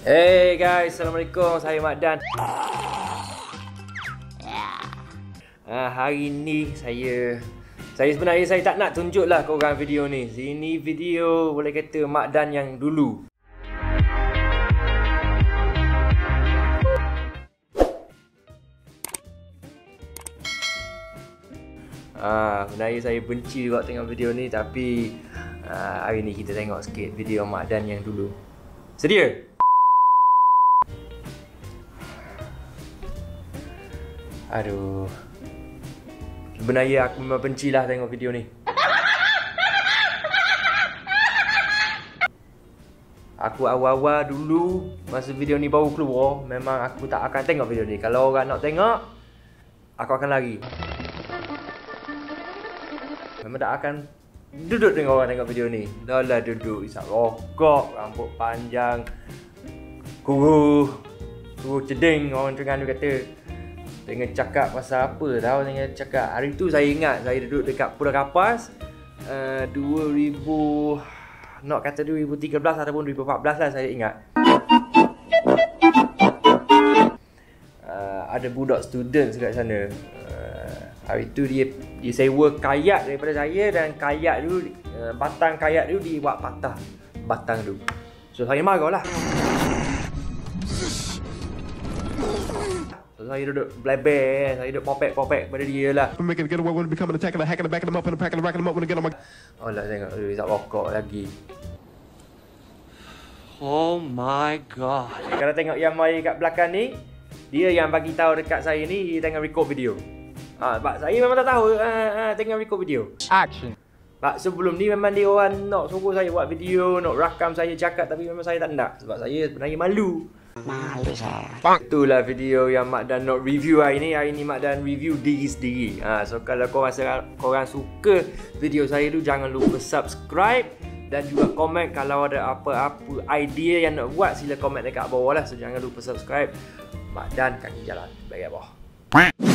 Hey guys, Assalamualaikum. Saya Mak Dan. Hari ni saya sebenarnya saya tak nak tunjuk lah korang video ni. Ini video boleh kata Mak Dan yang dulu. Sebenarnya saya benci juga tengok video ni, tapi hari ni kita tengok sikit video Mak Dan yang dulu. Sedia? Aduh. Sebenarnya aku memang benci lah tengok video ni. Aku awal-awal dulu masa video ni baru keluar, memang aku tak akan tengok video ni. Kalau orang nak tengok, aku akan lari. Memang tak akan duduk tengok orang tengok video ni. Dah lah duduk isap rokok, rambut panjang, kuruh ceding, orang Terengganu kata. Tengah cakap pasal apa tahu, tengah cakap. Hari tu saya ingat saya duduk dekat Pulau Kapas 2000, nak kata 2013 ataupun 2014 lah saya ingat. Ada budak student dekat sana. Hari tu dia sewa kayak daripada saya, dan kayak tu batang kayak tu dia buat patah batang tu. So saya marah lah. Saya duduk bleber, saya duduk popek pada dia lah. Oh lah, tengok dia isap rokok lagi. Oh my god. Kalau tengok yang mai kat belakang ni, dia yang bagi tahu dekat saya ni dia tengah record video. Sebab saya memang tak tahu tengah record video. Action. Sebab sebelum ni memang dia orang nak suruh saya buat video, nak rakam saya cakap, tapi memang saya tak nak. Sebab saya sebenarnya malu. Malu saya. Itulah video yang Mak Dan nak review hari ni. Hari ni Mak Dan review diri sendiri. So kalau korang rasa korang suka video saya tu, jangan lupa subscribe dan juga komen. Kalau ada apa-apa idea yang nak buat, sila komen dekat bawah lah. So jangan lupa subscribe. Mak Dan kaki jalan bahagian bawah.